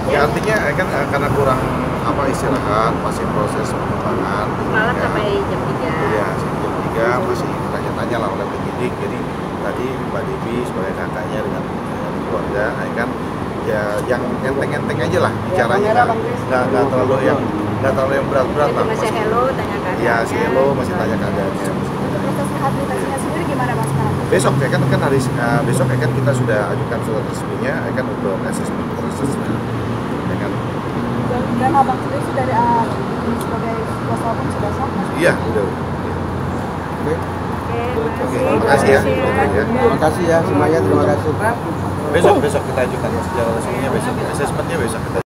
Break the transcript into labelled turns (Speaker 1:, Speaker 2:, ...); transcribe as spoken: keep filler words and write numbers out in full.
Speaker 1: Ya artinya kan eh, karena kurang apa istirahat, masih proses pengembangan.
Speaker 2: Malam
Speaker 1: ya.
Speaker 2: sampai jam tiga.
Speaker 1: Iya, sampai jam tiga masih tanya-tanya lah oleh penyidik. Jadi tadi Mbak Devi sebagai kakaknya dengan, dengan keluarga, ya kan ya yang enteng-enteng aja lah bicaranya, nggak nggak nggak terlalu yang nggak terlalu yang berat-berat lah.
Speaker 2: Masih hello, tanya keadaannya.
Speaker 1: Ya, si hello masih tanya keadaannya.
Speaker 3: Proses rehabilitasinya sendiri gimana Mas sekarang?
Speaker 1: Besok ya kan kan hari uh, besok ya kan kita sudah ajukan surat resminya ya kan untuk asesmen proses ya kan.
Speaker 3: Dan abang sendiri sih dari uh, sebagai kuasa hukum sudah sah?
Speaker 1: Iya, udah. Oke. Oke, terima kasih ya.
Speaker 4: Terima kasih ya semuanya, terima kasih.
Speaker 1: Besok besok kita ajukan secara resminya besok. Asesmennya besok kita